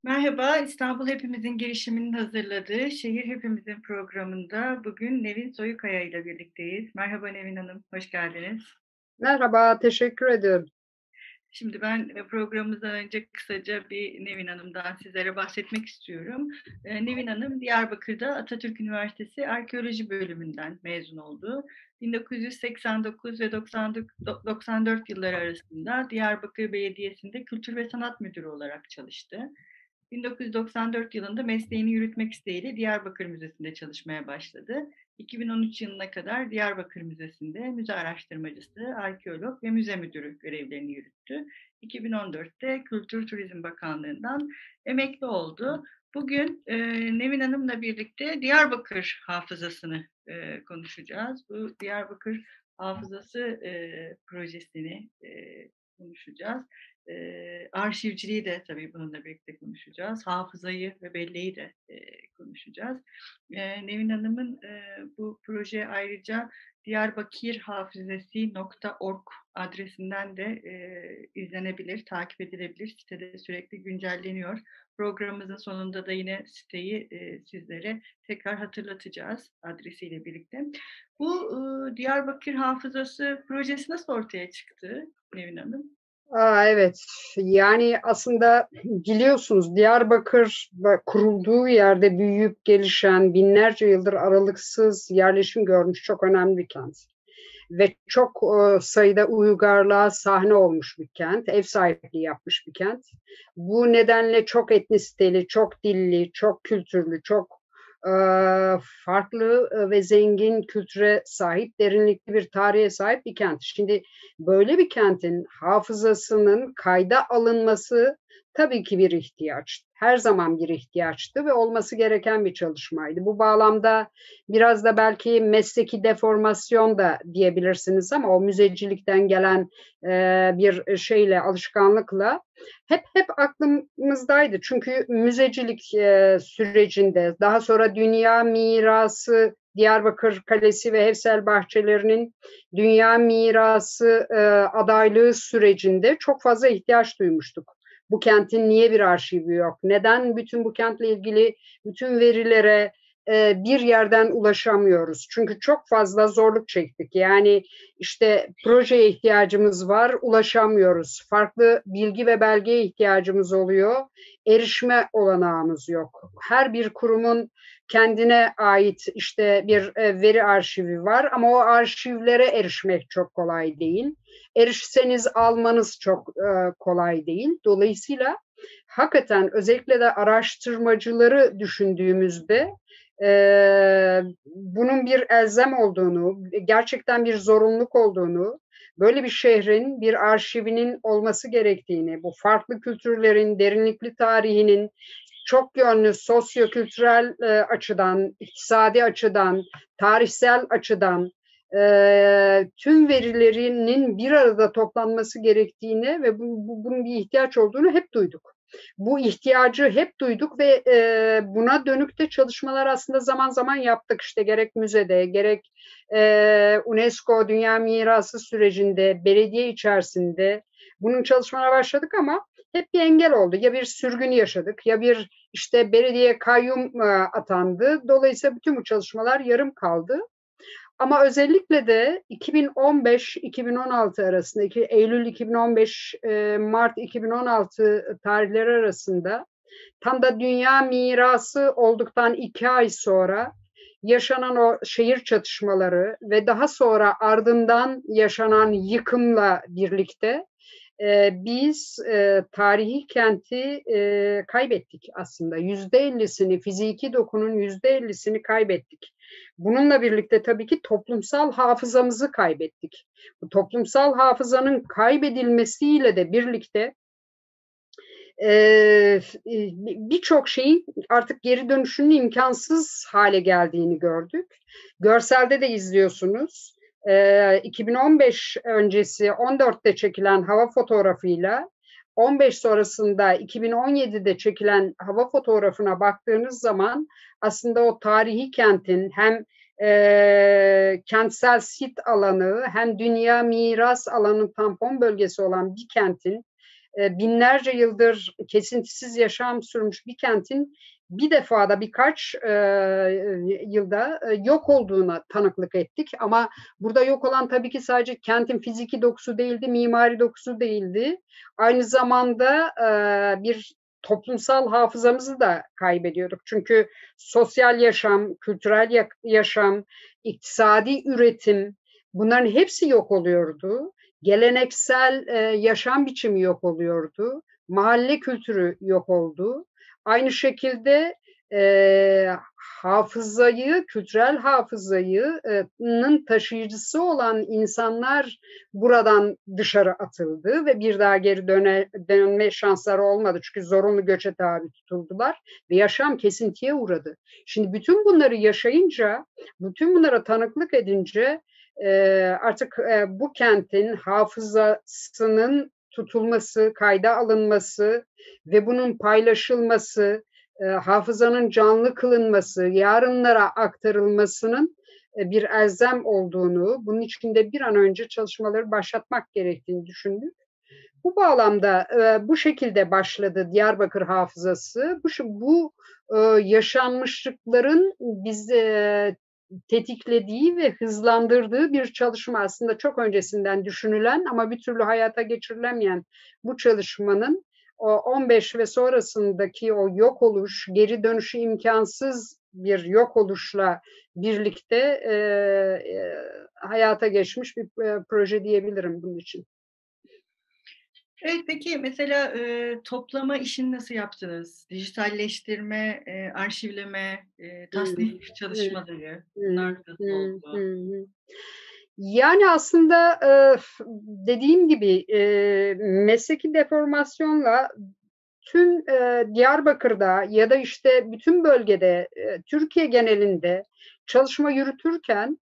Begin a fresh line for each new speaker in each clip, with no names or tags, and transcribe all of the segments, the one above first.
Merhaba, İstanbul Hepimizin girişiminin hazırladığı Şehir Hepimizin programında bugün Nevin Soyukaya ile birlikteyiz. Merhaba Nevin Hanım, hoş geldiniz.
Merhaba, teşekkür ediyorum.
Şimdi ben programımızdan önce kısaca bir Nevin Hanım'dan sizlere bahsetmek istiyorum. Nevin Hanım Diyarbakır'da Atatürk Üniversitesi Arkeoloji bölümünden mezun oldu. 1989 ve 94 yılları arasında Diyarbakır Belediyesi'nde Kültür ve Sanat Müdürü olarak çalıştı. 1994 yılında mesleğini yürütmek isteğiyle Diyarbakır Müzesi'nde çalışmaya başladı. 2013 yılına kadar Diyarbakır Müzesi'nde müze araştırmacısı, arkeolog ve müze müdürü görevlerini yürüttü. 2014'te Kültür Turizm Bakanlığı'ndan emekli oldu. Bugün Nevin Hanım'la birlikte Diyarbakır hafızasını konuşacağız. Bu Diyarbakır hafızası projesini konuşacağız. Arşivciliği de tabii bununla birlikte konuşacağız. Hafızayı ve belleği de konuşacağız. Nevin Hanım'ın bu proje ayrıca diyarbakirhafizesi.org adresinden de izlenebilir, takip edilebilir. Sitede sürekli güncelleniyor. Programımızın sonunda da yine siteyi sizlere tekrar hatırlatacağız adresiyle birlikte. Bu Diyarbakır Hafızası projesi nasıl ortaya çıktı Nevin Hanım?
Evet, yani aslında biliyorsunuz Diyarbakır kurulduğu yerde büyüyüp gelişen, binlerce yıldır aralıksız yerleşim görmüş çok önemli bir kent. Ve çok sayıda uygarlığa sahne olmuş bir kent, ev sahipliği yapmış bir kent. Bu nedenle çok etnisiteli, çok dilli, çok kültürlü, çok e, farklı ve zengin kültüre sahip, derinlikli bir tarihe sahip bir kent. Şimdi böyle bir kentin hafızasının kayda alınması tabii ki bir ihtiyaç. Her zaman bir ihtiyaçtı ve olması gereken bir çalışmaydı. Bu bağlamda biraz da belki mesleki deformasyon da diyebilirsiniz ama o müzecilikten gelen bir şeyle, alışkanlıkla hep aklımızdaydı. Çünkü müzecilik sürecinde daha sonra dünya mirası Diyarbakır Kalesi ve Hevsel Bahçeleri'nin dünya mirası adaylığı sürecinde çok fazla ihtiyaç duymuştuk. Bu kentin niye bir arşivi yok? Neden bütün bu kentle ilgili bütün verilere bir yerden ulaşamıyoruz? Çünkü çok fazla zorluk çektik. Yani işte projeye ihtiyacımız var, ulaşamıyoruz. Farklı bilgi ve belgeye ihtiyacımız oluyor. Erişme olanağımız yok. Her bir kurumun kendine ait işte bir veri arşivi var ama o arşivlere erişmek çok kolay değil. Erişseniz almanız çok kolay değil. Dolayısıyla hakikaten özellikle de araştırmacıları düşündüğümüzde bunun bir elzem olduğunu, gerçekten bir zorunluluk olduğunu, böyle bir şehrin bir arşivinin olması gerektiğini, bu farklı kültürlerin derinlikli tarihinin çok yönlü sosyo-kültürel açıdan, iktisadi açıdan, tarihsel açıdan tüm verilerinin bir arada toplanması gerektiğini ve bunun bir ihtiyaç olduğunu hep duyduk. Bu ihtiyacı hep duyduk ve buna dönük de çalışmalar aslında zaman zaman yaptık. İşte gerek müzede, gerek UNESCO Dünya Mirası sürecinde, belediye içerisinde bunun çalışmalara başladık ama hep bir engel oldu. Ya bir sürgün yaşadık, ya bir işte belediye kayyum atandı. Dolayısıyla bütün bu çalışmalar yarım kaldı. Ama özellikle de 2015-2016 arasındaki Eylül 2015 Mart 2016 tarihleri arasında tam da dünya mirası olduktan 2 ay sonra yaşanan o şehir çatışmaları ve daha sonra ardından yaşanan yıkımla birlikte biz tarihi kenti kaybettik aslında. %50'sini, fiziki dokunun %50'sini kaybettik. Bununla birlikte tabii ki toplumsal hafızamızı kaybettik. Bu toplumsal hafızanın kaybedilmesiyle de birlikte birçok şeyin artık geri dönüşünün imkansız hale geldiğini gördük. Görselde de izliyorsunuz. 2015 öncesi 14'te çekilen hava fotoğrafıyla 15 sonrasında 2017'de çekilen hava fotoğrafına baktığınız zaman aslında o tarihi kentin hem kentsel sit alanı hem dünya miras alanı tampon bölgesi olan bir kentin binlerce yıldır kesintisiz yaşam sürmüş bir kentin bir defada birkaç yılda yok olduğuna tanıklık ettik. Ama burada yok olan tabii ki sadece kentin fiziki dokusu değildi, mimari dokusu değildi. Aynı zamanda bir toplumsal hafızamızı da kaybediyorduk. Çünkü sosyal yaşam, kültürel yaşam, iktisadi üretim, bunların hepsi yok oluyordu. Geleneksel yaşam biçimi yok oluyordu. Mahalle kültürü yok oldu. Aynı şekilde hafızayı, kültürel hafızayı'nın taşıyıcısı olan insanlar buradan dışarı atıldı ve bir daha geri dönme şansları olmadı. Çünkü zorunlu göçe tabi tutuldular ve yaşam kesintiye uğradı. Şimdi bütün bunları yaşayınca, bütün bunlara tanıklık edince artık bu kentin hafızasının tutulması, kayda alınması ve bunun paylaşılması, hafızanın canlı kılınması, yarınlara aktarılmasının bir elzem olduğunu, bunun için de bir an önce çalışmaları başlatmak gerektiğini düşündük. Bu bağlamda bu şekilde başladı Diyarbakır Hafızası. Bu yaşanmışlıkların bizi tetiklediği ve hızlandırdığı bir çalışma, aslında çok öncesinden düşünülen ama bir türlü hayata geçirilemeyen bu çalışmanın o 15 ve sonrasındaki o yok oluş, geri dönüşü imkansız bir yok oluşla birlikte hayata geçmiş bir proje diyebilirim bunun için.
Evet, peki mesela toplama işini nasıl yaptınız? Dijitalleştirme, arşivleme, tasnif çalışmaları, bunlar nasıl oldu?
Yani aslında dediğim gibi mesleki deformasyonla tüm Diyarbakır'da ya da işte bütün bölgede, Türkiye genelinde çalışma yürütürken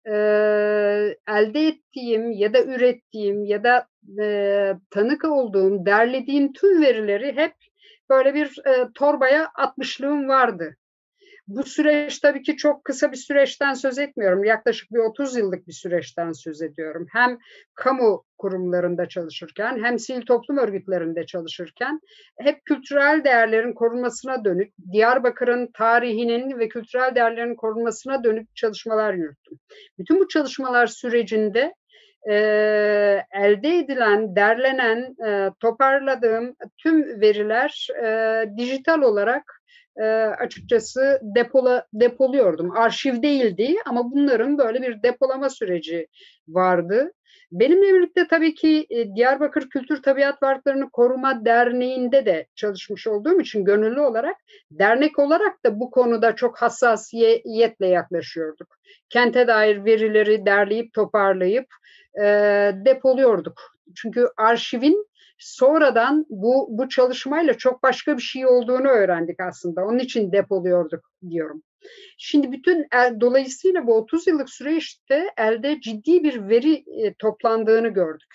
elde ettiğim ya da ürettiğim ya da tanık olduğum, derlediğim tüm verileri hep böyle bir torbaya atmışlığım vardı. Bu süreç tabii ki çok kısa bir süreçten söz etmiyorum. Yaklaşık bir 30 yıllık bir süreçten söz ediyorum. Hem kamu kurumlarında çalışırken hem sivil toplum örgütlerinde çalışırken hep kültürel değerlerin korunmasına dönük, Diyarbakır'ın tarihinin ve kültürel değerlerin korunmasına dönük çalışmalar yürüttüm. Bütün bu çalışmalar sürecinde elde edilen, derlenen, toparladığım tüm veriler dijital olarak açıkçası depoluyordum. Arşiv değildi ama bunların böyle bir depolama süreci vardı. Benimle birlikte tabii ki Diyarbakır Kültür Tabiat Varlıklarını Koruma Derneği'nde de çalışmış olduğum için gönüllü olarak, dernek olarak da bu konuda çok hassasiyetle yaklaşıyorduk. Kente dair verileri derleyip toparlayıp depoluyorduk. Çünkü arşivin sonradan bu çalışmayla çok başka bir şey olduğunu öğrendik aslında. Onun için depoluyorduk diyorum. Şimdi dolayısıyla bu 30 yıllık süreçte elde ciddi bir veri toplandığını gördük.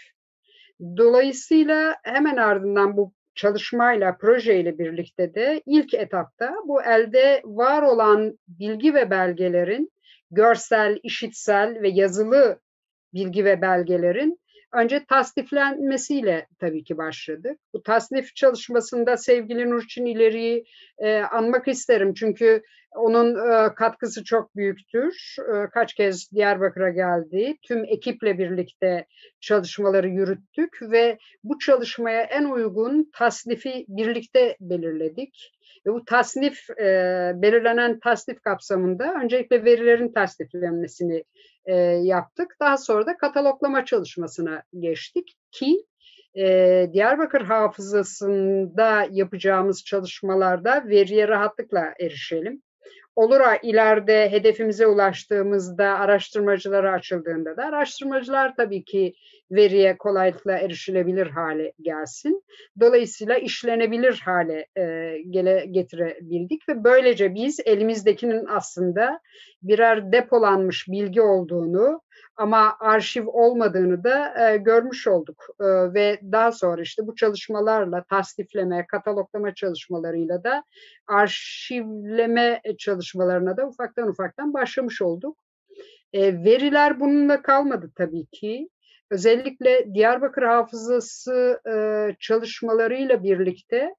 Dolayısıyla hemen ardından bu çalışmayla, projeyle birlikte de ilk etapta bu elde var olan bilgi ve belgelerin görsel, işitsel ve yazılı bilgi ve belgelerin önce tasniflenmesiyle tabii ki başladık. Bu tasnif çalışmasında sevgili Nurçin İleri'yi anmak isterim. Çünkü onun katkısı çok büyüktür. Kaç kez Diyarbakır'a geldi. Tüm ekiple birlikte çalışmaları yürüttük ve bu çalışmaya en uygun tasnifi birlikte belirledik. Ve bu belirlenen tasnif kapsamında öncelikle verilerin tasniflenmesini yaptık. Daha sonra da kataloglama çalışmasına geçtik ki Diyarbakır Hafızası'nda yapacağımız çalışmalarda veriye rahatlıkla erişelim. Olur ileride hedefimize ulaştığımızda, araştırmacılara açıldığında da araştırmacılar tabii ki veriye kolaylıkla erişilebilir hale gelsin. Dolayısıyla işlenebilir hale getirebildik ve böylece biz elimizdekinin aslında birer depolanmış bilgi olduğunu ama arşiv olmadığını da görmüş olduk. Ve daha sonra işte bu çalışmalarla tasnifleme, kataloglama çalışmalarıyla da arşivleme çalışmalarına da ufaktan başlamış olduk. Veriler bununla kalmadı tabii ki. özellikle Diyarbakır Hafızası çalışmalarıyla birlikte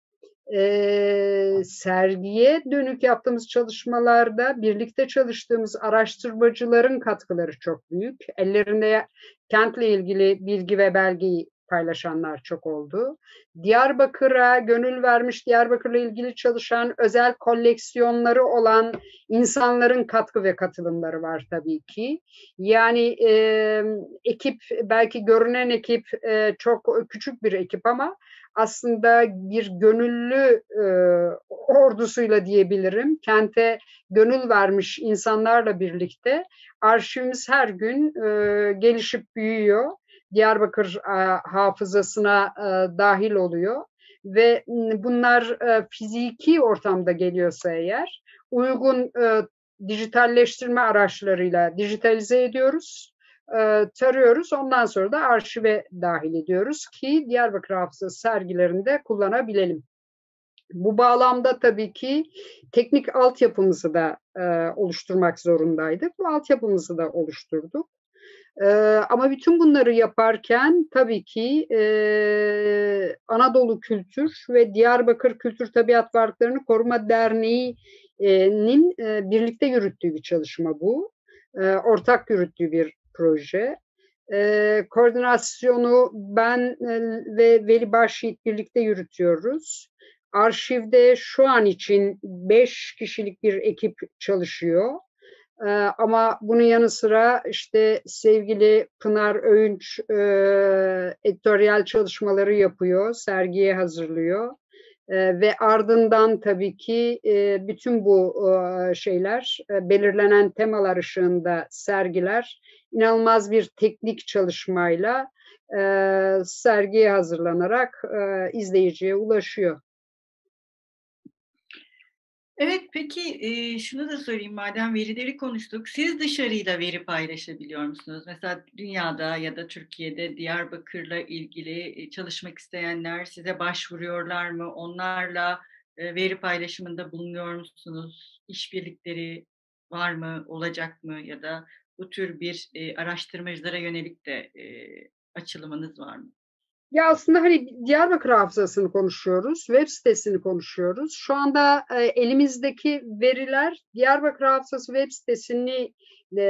sergiye dönük yaptığımız çalışmalarda birlikte çalıştığımız araştırmacıların katkıları çok büyük. Ellerinde kentle ilgili bilgi ve belgeyi paylaşanlar çok oldu. Diyarbakır'a gönül vermiş, Diyarbakır'la ilgili çalışan, özel koleksiyonları olan insanların katkı ve katılımları var tabii ki. Yani ekip, belki görünen ekip çok küçük bir ekip ama aslında bir gönüllü ordusuyla diyebilirim. Kente gönül vermiş insanlarla birlikte arşivimiz her gün gelişip büyüyor. Diyarbakır hafızasına dahil oluyor ve bunlar fiziki ortamda geliyorsa eğer uygun dijitalleştirme araçlarıyla dijitalize ediyoruz, tarıyoruz. Ondan sonra da arşive dahil ediyoruz ki Diyarbakır Hafızası sergilerinde kullanabilelim. Bu bağlamda tabii ki teknik altyapımızı da oluşturmak zorundaydık. Bu altyapımızı da oluşturduk. Ama bütün bunları yaparken tabii ki Anadolu Kültür ve Diyarbakır Kültür Tabiat Varlıklarını Koruma Derneği'nin birlikte yürüttüğü bir çalışma bu. Ortak yürüttüğü bir proje. Koordinasyonu ben ve Veli Başyiğit birlikte yürütüyoruz. Arşivde şu an için 5 kişilik bir ekip çalışıyor. Ama bunun yanı sıra işte sevgili Pınar Öğünç editoryal çalışmaları yapıyor, sergiye hazırlıyor. Ve ardından tabii ki bütün bu şeyler, belirlenen temalar ışığında sergiler, inanılmaz bir teknik çalışmayla sergiye hazırlanarak izleyiciye ulaşıyor.
Evet, peki şunu da sorayım madem verileri konuştuk. Siz dışarıyla veri paylaşabiliyor musunuz? Mesela dünyada ya da Türkiye'de Diyarbakır'la ilgili çalışmak isteyenler size başvuruyorlar mı? Onlarla veri paylaşımında bulunuyor musunuz? İşbirlikleri var mı, olacak mı? Ya da bu tür bir araştırmacılara yönelik de açılımınız var mı?
Ya aslında hani Diyarbakır Hafızası'nı konuşuyoruz, web sitesini konuşuyoruz. Şu anda elimizdeki veriler Diyarbakır Hafızası web sitesini e,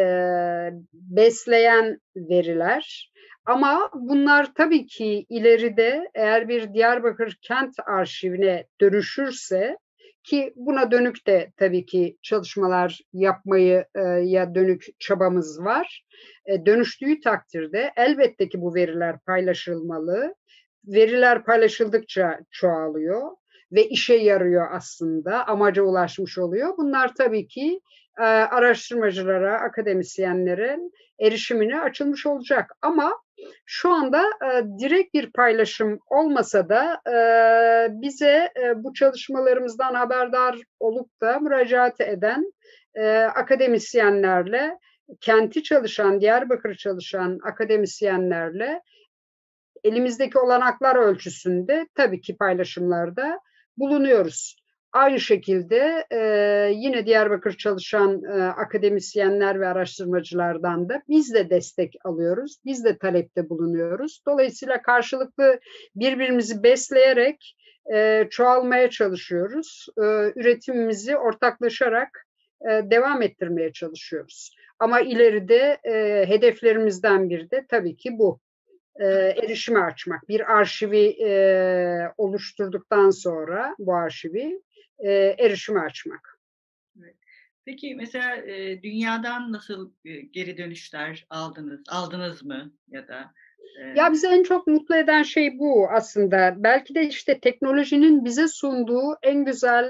besleyen veriler. Ama bunlar tabii ki ileride eğer bir Diyarbakır kent arşivine dönüşürse ki buna dönük de tabii ki çalışmalar yapmayı ya dönük çabamız var. Dönüştüğü takdirde elbette ki bu veriler paylaşılmalı. Veriler paylaşıldıkça çoğalıyor ve işe yarıyor aslında, amaca ulaşmış oluyor. Bunlar tabii ki araştırmacılara, akademisyenlerin erişimine açılmış olacak. Ama şu anda direkt bir paylaşım olmasa da bize bu çalışmalarımızdan haberdar olup da müracaat eden akademisyenlerle kenti çalışan, Diyarbakır'ı çalışan akademisyenlerle elimizdeki olanaklar ölçüsünde tabii ki paylaşımlarda bulunuyoruz. Aynı şekilde yine Diyarbakır çalışan akademisyenler ve araştırmacılardan da biz de destek alıyoruz. Biz de talepte bulunuyoruz. Dolayısıyla karşılıklı birbirimizi besleyerek çoğalmaya çalışıyoruz. Üretimimizi ortaklaşarak devam ettirmeye çalışıyoruz. Ama ileride hedeflerimizden biri de tabii ki bu. Erişime açmak. Bir arşivi oluşturduktan sonra bu arşivi erişime açmak.
Evet. Peki mesela dünyadan nasıl geri dönüşler aldınız? Aldınız mı ya da?
Ya bizi en çok mutlu eden şey bu aslında. Belki de işte teknolojinin bize sunduğu en güzel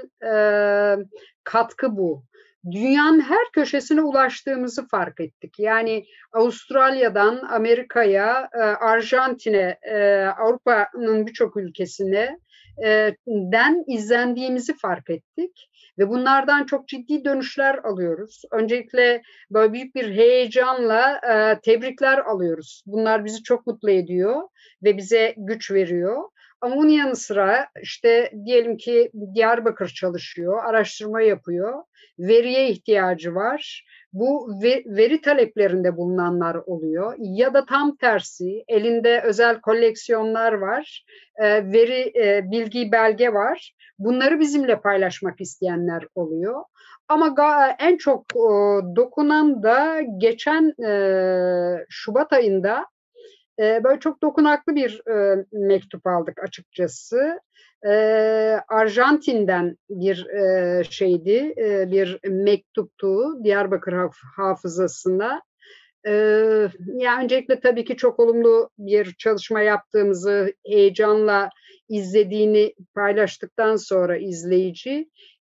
katkı bu. Dünyanın her köşesine ulaştığımızı fark ettik. Yani Avustralya'dan Amerika'ya, Arjantin'e, Avrupa'nın birçok ülkesine den izlendiğimizi fark ettik. Ve bunlardan çok ciddi dönüşler alıyoruz. Öncelikle böyle büyük bir heyecanla tebrikler alıyoruz. Bunlar bizi çok mutlu ediyor ve bize güç veriyor. Ama onun yanı sıra işte diyelim ki Diyarbakır çalışıyor, araştırma yapıyor, veriye ihtiyacı var. Bu veri taleplerinde bulunanlar oluyor ya da tam tersi elinde özel koleksiyonlar var, bilgi, belge var. Bunları bizimle paylaşmak isteyenler oluyor. Ama en çok dokunan da geçen Şubat ayında böyle çok dokunaklı bir mektup aldık açıkçası. Arjantin'den bir şeydi, bir mektuptu Diyarbakır Hafızası'na. Yani öncelikle tabii ki çok olumlu bir çalışma yaptığımızı heyecanla izlediğini paylaştıktan sonra izleyici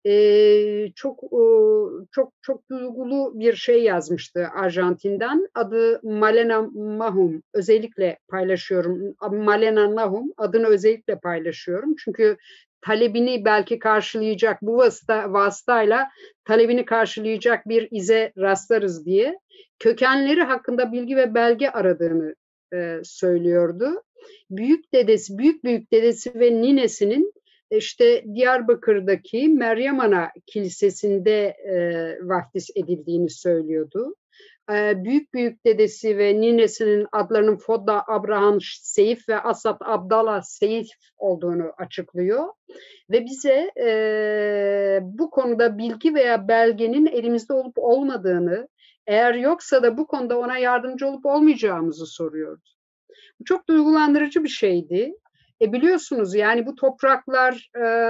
çok duygulu bir şey yazmıştı Arjantin'den. Adı Malena Mahum. Özellikle paylaşıyorum. Malena Nahum adını özellikle paylaşıyorum. Çünkü talebini belki karşılayacak bu vasıtayla talebini karşılayacak bir ize rastlarız diye kökenleri hakkında bilgi ve belge aradığını söylüyordu. Büyük büyük dedesi ve ninesinin işte Diyarbakır'daki Meryem Ana Kilisesi'nde vaftiz edildiğini söylüyordu. Büyük dedesi ve ninesinin adlarının Fodda Abraham Seyif ve Asad Abdallah Seyif olduğunu açıklıyor. Ve bize bu konuda bilgi veya belgenin elimizde olup olmadığını, eğer yoksa da bu konuda ona yardımcı olup olmayacağımızı soruyordu. Bu çok duygulandırıcı bir şeydi. Biliyorsunuz yani bu topraklar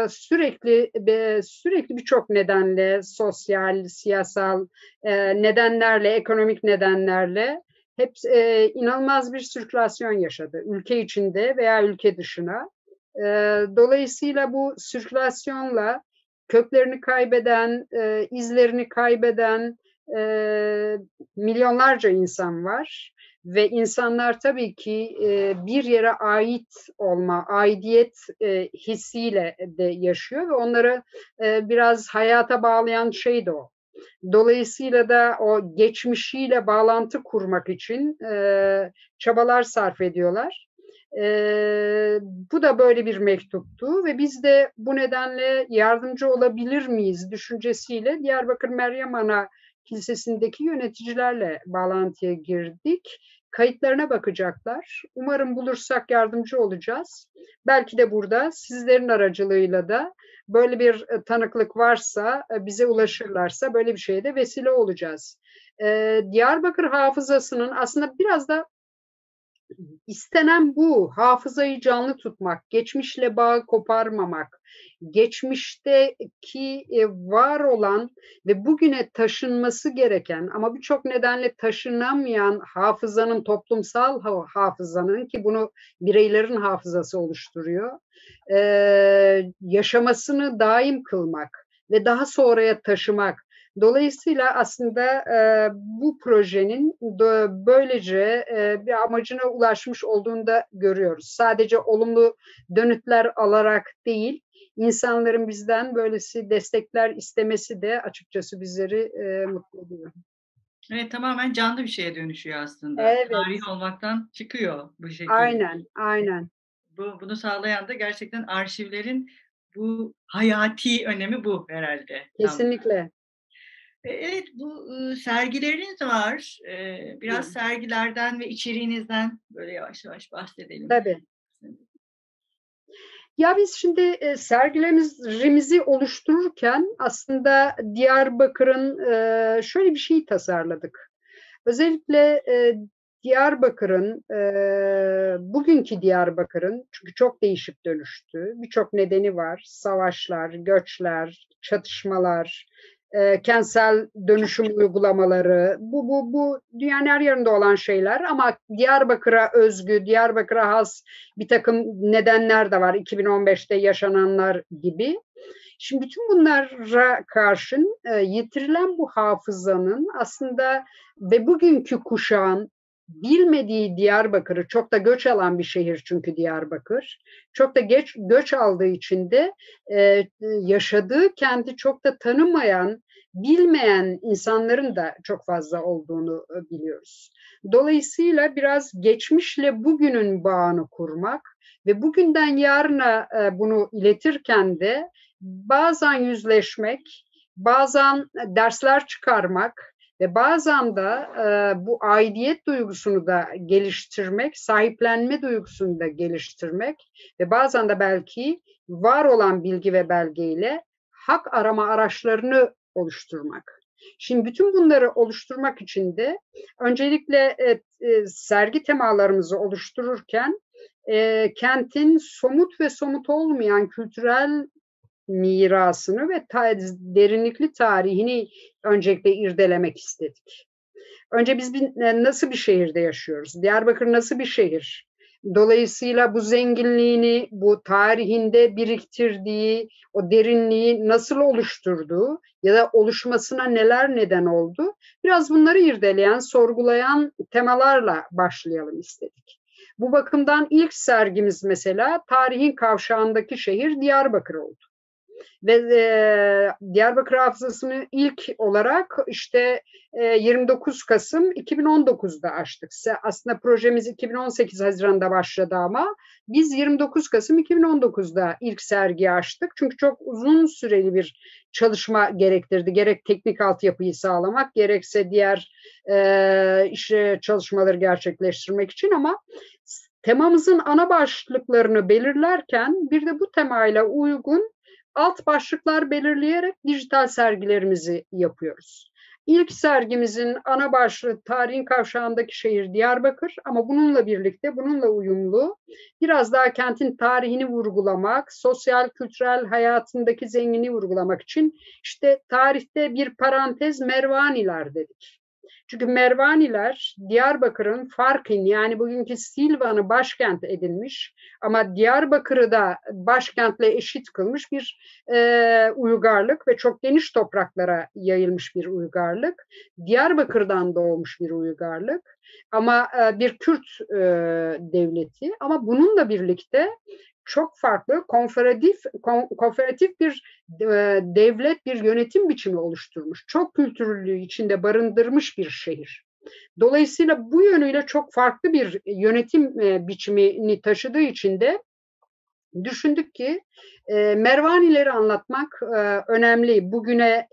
sürekli birçok nedenle, sosyal, siyasal nedenlerle, ekonomik nedenlerle hep inanılmaz bir sirkülasyon yaşadı. Ülke içinde veya ülke dışına. Dolayısıyla bu sirkülasyonla köklerini kaybeden, izlerini kaybeden milyonlarca insan var. Ve insanlar tabii ki bir yere ait olma, aidiyet hissiyle de yaşıyor ve onları biraz hayata bağlayan şey de o. Dolayısıyla da o geçmişiyle bağlantı kurmak için çabalar sarf ediyorlar. Bu da böyle bir mektuptu ve biz de bu nedenle yardımcı olabilir miyiz düşüncesiyle Diyarbakır Meryem Ana Kilisesi'ndeki yöneticilerle bağlantıya girdik. Kayıtlarına bakacaklar. Umarım bulursak yardımcı olacağız. Belki de burada sizlerin aracılığıyla da böyle bir tanıklık varsa, bize ulaşırlarsa böyle bir şeye de vesile olacağız. Diyarbakır Hafızası'nın aslında biraz da istenen bu, hafızayı canlı tutmak, geçmişle bağ koparmamak, geçmişteki var olan ve bugüne taşınması gereken ama birçok nedenle taşınamayan hafızanın, toplumsal hafızanın ki bunu bireylerin hafızası oluşturuyor, yaşamasını daim kılmak ve daha sonraya taşımak. Dolayısıyla aslında bu projenin böylece bir amacına ulaşmış olduğunu da görüyoruz. Sadece olumlu dönütler alarak değil, insanların bizden böylesi destekler istemesi de açıkçası bizleri mutlu ediyor.
Evet, tamamen canlı bir şeye dönüşüyor aslında.
Evet.
Tarihi olmaktan çıkıyor bu şekilde.
Aynen.
Bunu sağlayan da gerçekten arşivlerin bu hayati önemi bu herhalde.
Kesinlikle.
Evet, bu sergileriniz var. Biraz sergilerden ve içeriğinizden böyle yavaş yavaş bahsedelim.
Tabii. Ya biz şimdi sergilerimizi oluştururken aslında Diyarbakır'ın şöyle bir şey tasarladık. Özellikle Diyarbakır'ın, bugünkü Diyarbakır'ın çünkü çok değişip dönüştü. Birçok nedeni var. Savaşlar, göçler, çatışmalar, kentsel dönüşüm uygulamaları. Bu dünyanın her yerinde olan şeyler ama Diyarbakır'a özgü, Diyarbakır'a has bir takım nedenler de var. 2015'te yaşananlar gibi. Şimdi bütün bunlara karşın yitirilen bu hafızanın aslında ve bugünkü kuşağın bilmediği Diyarbakır'ı, çok da göç alan bir şehir çünkü Diyarbakır, çok da göç aldığı için de yaşadığı kenti çok da tanımayan, bilmeyen insanların da çok fazla olduğunu biliyoruz. Dolayısıyla biraz geçmişle bugünün bağını kurmak Ve bugünden yarına bunu iletirken de bazen yüzleşmek, bazen dersler çıkarmak ve bazen de bu aidiyet duygusunu da geliştirmek, sahiplenme duygusunu da geliştirmek ve bazen de belki var olan bilgi ve belgeyle hak arama araçlarını oluşturmak. Şimdi bütün bunları oluşturmak için de öncelikle sergi temalarımızı oluştururken kentin somut ve somut olmayan kültürel mirasını ve derinlikli tarihini öncelikle irdelemek istedik. Önce biz nasıl bir şehirde yaşıyoruz? Diyarbakır nasıl bir şehir? Dolayısıyla bu zenginliğini, bu tarihinde biriktirdiği, o derinliği nasıl oluşturduğu ya da oluşmasına neler neden oldu? Biraz bunları irdeleyen, sorgulayan temalarla başlayalım istedik. Bu bakımdan ilk sergimiz mesela tarihin kavşağındaki şehir Diyarbakır oldu. Ve Diyarbakır Hafızası'nı ilk olarak işte 29 Kasım 2019'da açtık. Aslında projemiz 2018 Haziran'da başladı ama biz 29 Kasım 2019'da ilk sergiyi açtık. Çünkü çok uzun süreli bir çalışma gerektirdi. Gerek teknik altyapıyı sağlamak, gerekse diğer çalışmaları gerçekleştirmek için ama temamızın ana başlıklarını belirlerken bir de bu temayla uygun alt başlıklar belirleyerek dijital sergilerimizi yapıyoruz. İlk sergimizin ana başlığı tarihin kavşağındaki şehir Diyarbakır ama bununla birlikte, bununla uyumlu biraz daha kentin tarihini vurgulamak, sosyal, kültürel hayatındaki zenginliği vurgulamak için işte tarihte bir parantez Mervaniler dedik. Çünkü Mervaniler Diyarbakır'ın Farkın yani bugünkü Silvan'ı başkent edilmiş ama Diyarbakır'ı da başkentle eşit kılmış bir uygarlık ve çok geniş topraklara yayılmış bir uygarlık. Diyarbakır'dan doğmuş bir uygarlık ama bir Kürt devleti ama bununla birlikte çok farklı konfederatif bir devlet, bir yönetim biçimi oluşturmuş. Çok kültürlülüğü içinde barındırmış bir şehir. Dolayısıyla bu yönüyle çok farklı bir yönetim biçimini taşıdığı için de düşündük ki Mervanileri anlatmak önemli. Bugüne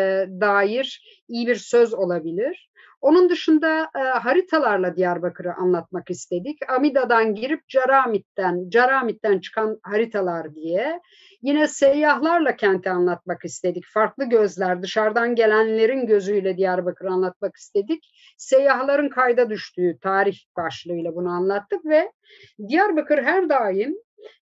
dair iyi bir söz olabilir. Onun dışında haritalarla Diyarbakır'ı anlatmak istedik. Amida'dan girip Caramit'ten çıkan haritalar diye. Yine seyyahlarla kenti anlatmak istedik. Farklı gözler, dışarıdan gelenlerin gözüyle Diyarbakır'ı anlatmak istedik. Seyyahların kayda düştüğü tarih başlığıyla bunu anlattık ve Diyarbakır her daim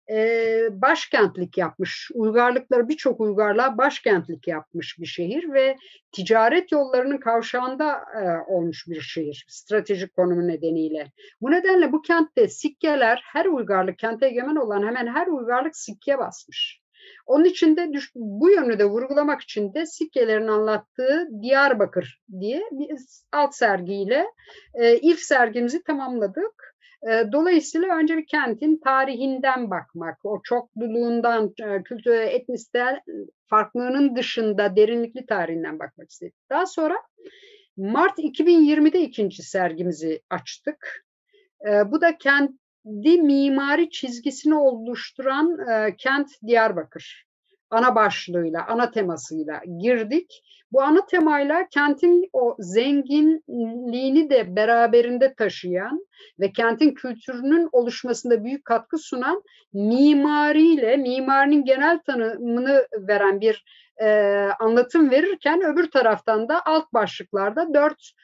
başkentlik yapmış. Uygarlıkları birçok uygarlığa başkentlik yapmış bir şehir ve ticaret yollarının kavşağında olmuş bir şehir. Stratejik konumu nedeniyle. Bu nedenle bu kentte sikkeler her uygarlık, kente egemen olan hemen her uygarlık sikke basmış. Onun için de bu yönü de vurgulamak için de sikkelerin anlattığı Diyarbakır diye bir alt sergiyle ilk sergimizi tamamladık. Dolayısıyla önce bir kentin tarihinden bakmak, o çokluluğundan, kültür, etnisite farklılığının dışında derinlikli tarihinden bakmak istedik. Daha sonra Mart 2020'de ikinci sergimizi açtık. Bu da kendi mimari çizgisini oluşturan kent Diyarbakır. Ana başlığıyla, ana temasıyla girdik. Bu ana temayla kentin o zenginliğini de beraberinde taşıyan ve kentin kültürünün oluşmasında büyük katkı sunan mimariyle, mimarinin genel tanımını veren bir anlatım verirken öbür taraftan da alt başlıklarda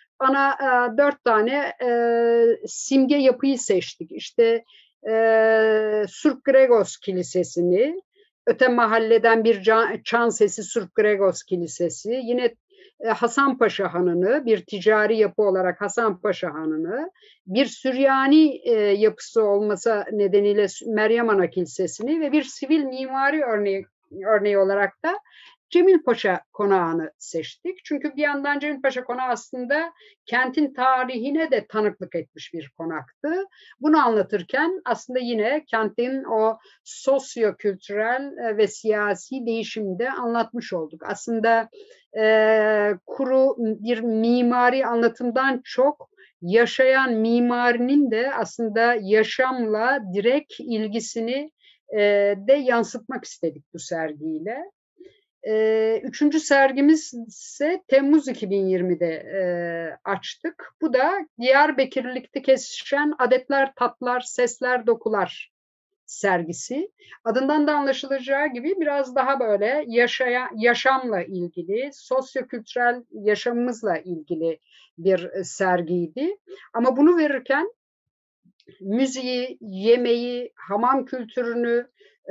dört tane simge yapıyı seçtik. İşte Surp Gregos Kilisesi'ni, öte mahalleden bir çan sesi Surp Gregos Kilisesi, yine Hasanpaşa Hanı'nı, bir ticari yapı olarak Hasanpaşa Hanı'nı, bir Süryani yapısı olması nedeniyle Meryem Ana Kilisesi'ni ve bir sivil mimari örneği olarak da Cemilpaşa Konağı'nı seçtik. Çünkü bir yandan Cemilpaşa Konağı aslında kentin tarihine de tanıklık etmiş bir konaktı. Bunu anlatırken aslında yine kentin o sosyo-kültürel ve siyasi değişimini de anlatmış olduk. Aslında kuru bir mimari anlatımdan çok yaşayan mimarinin de aslında yaşamla direkt ilgisini de yansıtmak istedik bu sergiyle. Üçüncü sergimiz ise Temmuz 2020'de açtık. Bu da Diyarbakırlıkta kesişen adetler, tatlar, sesler, dokular sergisi. Adından da anlaşılacağı gibi biraz daha böyle yaşamla ilgili, sosyokültürel yaşamımızla ilgili bir sergiydi. Ama bunu verirken müziği, yemeği, hamam kültürünü,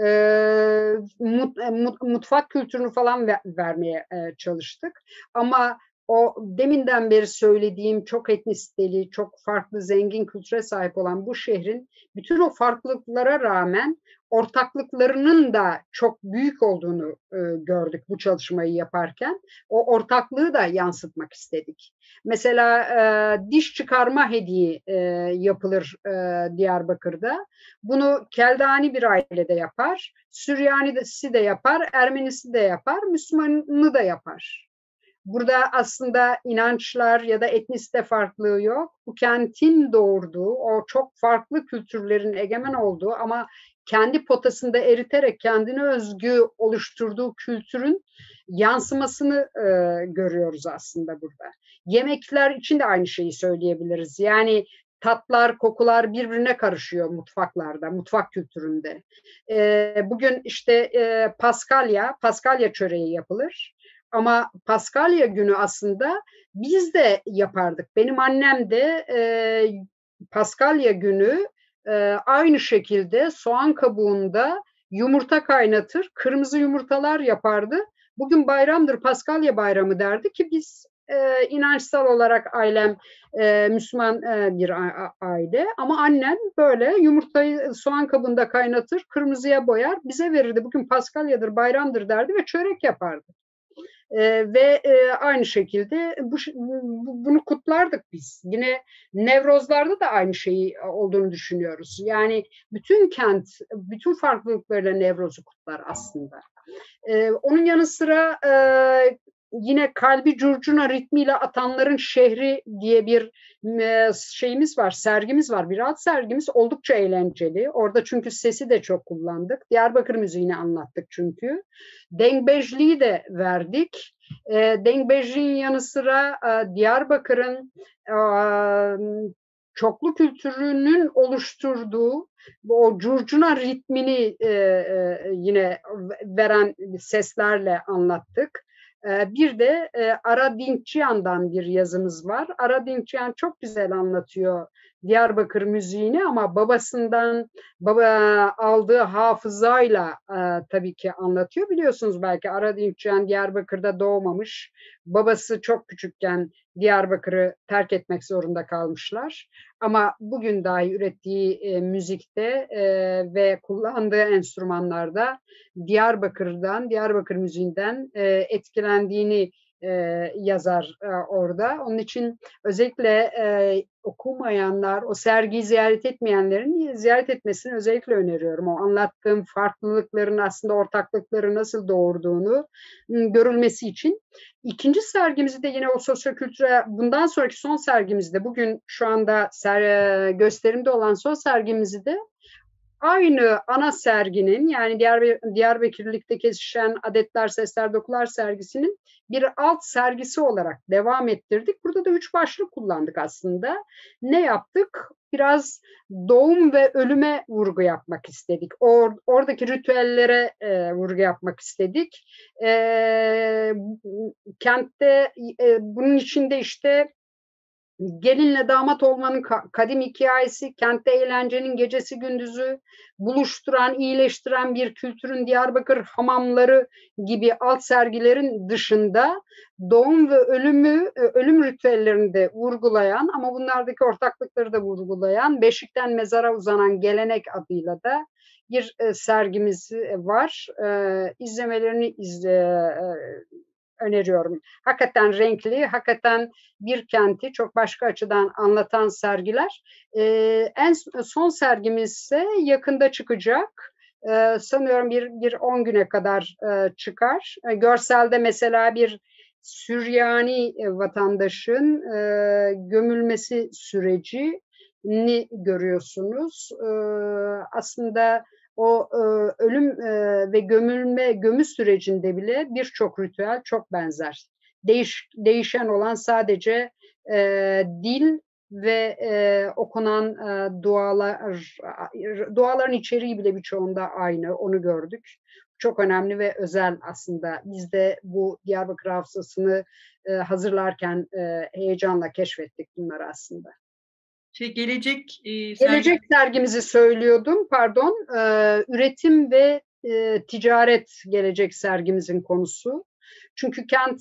mutfak kültürünü falan vermeye çalıştık. Ama o deminden beri söylediğim çok etnisiteli, çok farklı, zengin kültüre sahip olan bu şehrin bütün o farklılıklara rağmen ortaklıklarının da çok büyük olduğunu gördük bu çalışmayı yaparken. O ortaklığı da yansıtmak istedik. Mesela diş çıkarma hediye yapılır Diyarbakır'da. Bunu Keldani bir ailede yapar, Süryanisi de yapar, Ermenisi de yapar, Müslümanı da yapar. Burada aslında inançlar ya da etnisite farklılığı yok. Bu kentin doğurduğu, o çok farklı kültürlerin egemen olduğu ama kendi potasında eriterek kendine özgü oluşturduğu kültürün yansımasını görüyoruz aslında burada. Yemekler için de aynı şeyi söyleyebiliriz. Yani tatlar, kokular birbirine karışıyor mutfaklarda, mutfak kültüründe. Bugün işte Paskalya çöreği yapılır. Ama Paskalya günü aslında biz de yapardık. Benim annem de Paskalya günü aynı şekilde soğan kabuğunda yumurta kaynatır, kırmızı yumurtalar yapardı. Bugün bayramdır, Paskalya bayramı derdi ki biz inançsal olarak ailem Müslüman bir aile ama annem böyle yumurtayı soğan kabında kaynatır, kırmızıya boyar, bize verirdi. Bugün Paskalyadır, bayramdır derdi ve çörek yapardı. Ve aynı şekilde bunu kutlardık biz. Yine Nevrozlarda da aynı şeyi olduğunu düşünüyoruz. Yani bütün kent, bütün farklılıklarıyla Nevroz'u kutlar aslında. Onun yanı sıra yine Kalbi Curcuna ritmiyle atanların şehri diye bir şeyimiz var, sergimiz var. Bir alt sergimiz oldukça eğlenceli. Orada çünkü sesi de çok kullandık. Diyarbakır müziğini anlattık çünkü. Dengbejli'yi de verdik. Dengbejli'nin yanı sıra Diyarbakır'ın çoklu kültürünün oluşturduğu o curcuna ritmini yine veren seslerle anlattık. Bir de Ara Dinkçiyan'dan bir yazımız var. Ara Dinkçiyan çok güzel anlatıyor Diyarbakır müziğini ama babasından aldığı hafızayla tabii ki anlatıyor. Biliyorsunuz belki Ara Dinkçiyan Diyarbakır'da doğmamış. Babası çok küçükken Diyarbakır'ı terk etmek zorunda kalmışlar. Ama bugün dahi ürettiği müzikte ve kullandığı enstrümanlarda Diyarbakır müziğinden etkilendiğini yazar orada. Onun için özellikle okumayanlar, o sergiyi ziyaret etmeyenlerin ziyaret etmesini özellikle öneriyorum. O anlattığım farklılıkların aslında ortaklıkları nasıl doğurduğunu görülmesi için. İkinci sergimizi de yine o sosyokültüre, bundan sonraki son sergimizde, bugün şu anda gösterimde olan son sergimizi de aynı ana serginin, yani Diyarbakırlık'ta kesişen Adetler, Sesler, Dokular sergisinin bir alt sergisi olarak devam ettirdik. Burada da 3 başlık kullandık aslında. Ne yaptık? Biraz doğum ve ölüme vurgu yapmak istedik. Oradaki ritüellere vurgu yapmak istedik. Kentte bunun içinde işte gelinle damat olmanın kadim hikayesi, kentte eğlencenin gecesi gündüzü buluşturan, iyileştiren bir kültürün Diyarbakır hamamları gibi alt sergilerin dışında doğum ve ölüm ritüellerini de vurgulayan ama bunlardaki ortaklıkları da vurgulayan Beşik'ten Mezara uzanan gelenek adıyla da bir sergimiz var. İzlemelerini öneriyorum. Hakikaten renkli, hakikaten bir kenti çok başka açıdan anlatan sergiler. En son sergimiz ise yakında çıkacak. Sanıyorum bir 10 güne kadar çıkar. Görselde mesela bir Süryani vatandaşın gömülmesi sürecini görüyorsunuz. Aslında o ölüm ve gömü sürecinde bile birçok ritüel çok benzer. Değişen olan sadece dil ve okunan duaların içeriği bile birçoğunda aynı, onu gördük. Çok önemli ve özel aslında. Biz de bu Diyarbakır Hafızası'nı hazırlarken heyecanla keşfettik bunları aslında.
Gelecek
Gelecek sergimizi söylüyordum, pardon. Üretim ve ticaret gelecek sergimizin konusu. Çünkü kent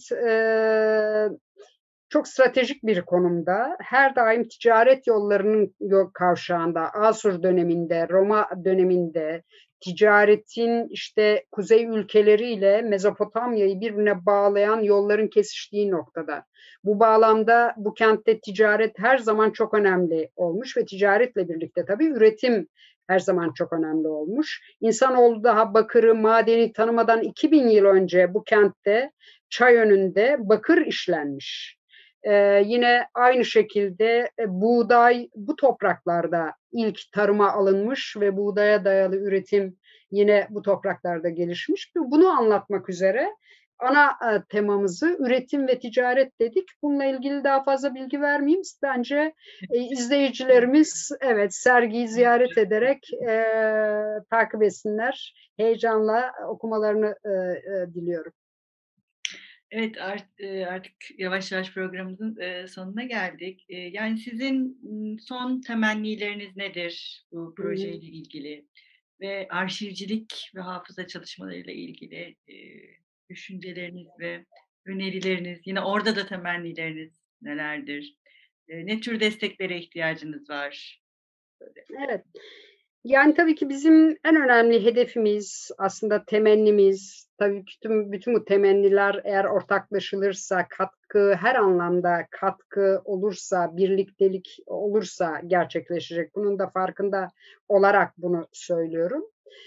çok stratejik bir konumda. Her daim ticaret yollarının kavşağında, Asur döneminde, Roma döneminde, ticaretin işte kuzey ülkeleriyle Mezopotamya'yı birbirine bağlayan yolların kesiştiği noktada. Bu bağlamda bu kentte ticaret her zaman çok önemli olmuş ve ticaretle birlikte tabii üretim her zaman çok önemli olmuş. İnsanoğlu daha bakırı, madeni tanımadan 2000 yıl önce bu kentte Çayönü'nde bakır işlenmiş. Yine aynı şekilde buğday bu topraklarda ilk tarıma alınmış ve buğdaya dayalı üretim yine bu topraklarda gelişmiş. Bunu anlatmak üzere ana temamızı üretim ve ticaret dedik. Bununla ilgili daha fazla bilgi vermeyeyim. Bence izleyicilerimiz evet sergiyi ziyaret ederek takip etsinler. Heyecanla okumalarını diliyorum.
Evet, artık yavaş yavaş programımızın sonuna geldik. Yani sizin son temennileriniz nedir bu projeyle ilgili ve arşivcilik ve hafıza çalışmalarıyla ilgili düşünceleriniz ve önerileriniz, yine orada da temennileriniz nelerdir? Ne tür desteklere ihtiyacınız var?
Evet. Yani tabii ki bizim en önemli hedefimiz, aslında temennimiz, tabii ki bütün bu temenniler eğer ortaklaşılırsa, her anlamda katkı olursa, birliktelik olursa gerçekleşecek. Bunun da farkında olarak bunu söylüyorum.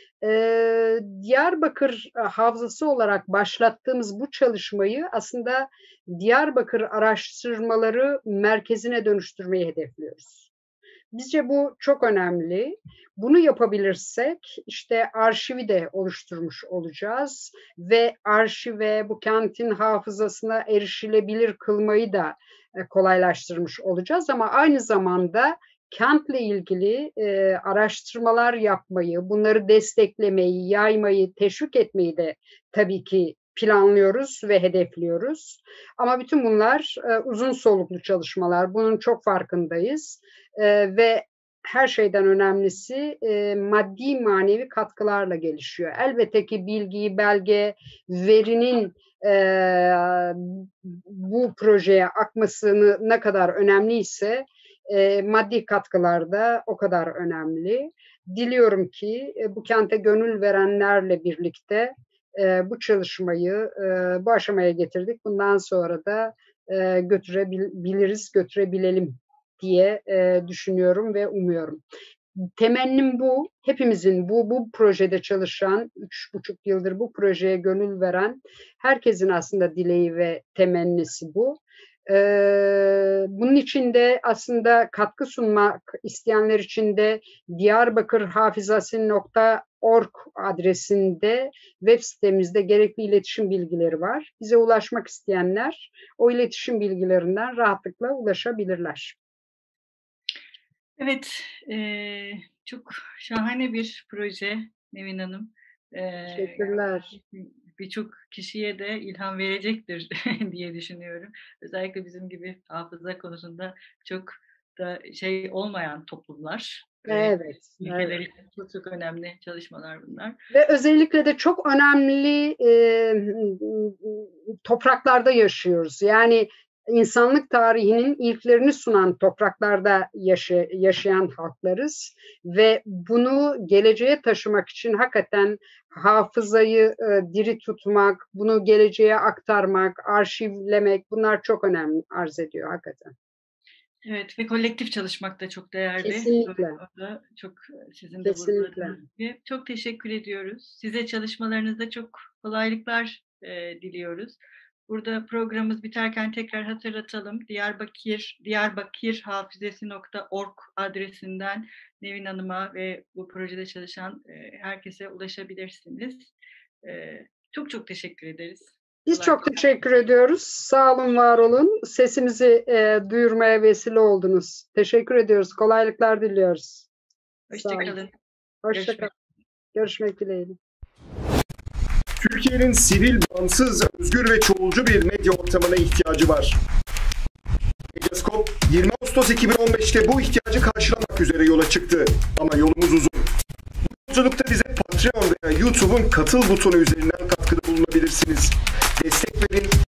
Diyarbakır Hafızası olarak başlattığımız bu çalışmayı aslında Diyarbakır Araştırmaları Merkezi'ne dönüştürmeyi hedefliyoruz. Bizce bu çok önemli. Bunu yapabilirsek işte arşivi de oluşturmuş olacağız ve arşive bu kentin hafızasına erişilebilir kılmayı da kolaylaştırmış olacağız ama aynı zamanda kentle ilgili araştırmalar yapmayı, bunları desteklemeyi, yaymayı, teşvik etmeyi de tabii ki planlıyoruz ve hedefliyoruz. Ama bütün bunlar uzun soluklu çalışmalar. Bunun çok farkındayız. Ve her şeyden önemlisi maddi manevi katkılarla gelişiyor. Elbette ki bilgi, belge, verinin bu projeye akmasını ne kadar önemliyse maddi katkılar da o kadar önemli. Diliyorum ki bu kente gönül verenlerle birlikte bu çalışmayı bu aşamaya getirdik. Bundan sonra da götürebilelim diye düşünüyorum ve umuyorum. Temennim bu. Hepimizin bu projede çalışan, 3,5 yıldır bu projeye gönül veren herkesin aslında dileği ve temennisi bu. Bunun için de aslında katkı sunmak isteyenler için de diyarbakırhafizası.org adresinde web sitemizde gerekli iletişim bilgileri var. Bize ulaşmak isteyenler o iletişim bilgilerinden rahatlıkla ulaşabilirler.
Evet, çok şahane bir proje Nevin Hanım.
Teşekkürler.
Birçok kişiye de ilham verecektir diye düşünüyorum. Özellikle bizim gibi hafıza konusunda çok da olmayan toplumlar.
Evet,
Ülkeler
evet.
için çok çok önemli çalışmalar bunlar.
Ve özellikle de çok önemli topraklarda yaşıyoruz. Yani insanlık tarihinin ilklerini sunan topraklarda yaşayan halklarız ve bunu geleceğe taşımak için hakikaten hafızayı diri tutmak, bunu geleceğe aktarmak, arşivlemek bunlar çok önem arz ediyor hakikaten.
Evet ve kolektif çalışmak da çok değerli.
Kesinlikle.
Orada çok sizin de
Kesinlikle.
vurguladığınız gibi. Çok teşekkür ediyoruz. Size çalışmalarınızda çok kolaylıklar diliyoruz. Burada programımız biterken tekrar hatırlatalım. diyarbakirhafizesi.org adresinden Nevin Hanım'a ve bu projede çalışan herkese ulaşabilirsiniz. Çok çok teşekkür ederiz.
Biz çok teşekkür ediyoruz. Sağ olun, var olun. Sesimizi duyurmaya vesile oldunuz. Teşekkür ediyoruz. Kolaylıklar diliyoruz.
Hoşçakalın.
Hoşçakalın. Görüşmek dileğiyle.
Türkiye'nin sivil, bağımsız, özgür ve çoğulcu bir medya ortamına ihtiyacı var. Medyaskop 20 Ağustos 2015'te bu ihtiyacı karşılamak üzere yola çıktı. Ama yolumuz uzun. Bu yolculukta bize Patreon veya YouTube'un katıl butonu üzerinden katkıda bulunabilirsiniz. Destek